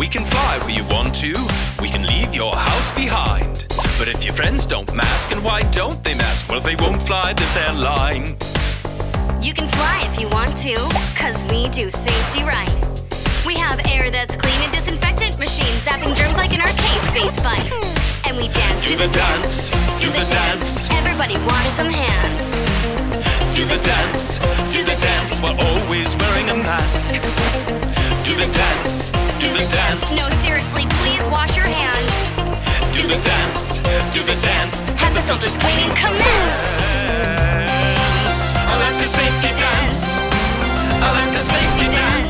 We can fly where you want to, we can leave your house behind. But if your friends don't mask, and why don't they mask? Well, they won't fly this airline. You can fly if you want to, 'cause we do safety right. We have air that's clean and disinfectant machines zapping germs like an arcade space fight. And we dance Do the dance, do the dance. Everybody wash some hands. Do the dance, we're always wearing a mask. Do the dance, do the dance. No, seriously, please wash your hands. Do the dance, do the dance. Have the filters cleaning commence. Alaska safety dance, Alaska safety dance.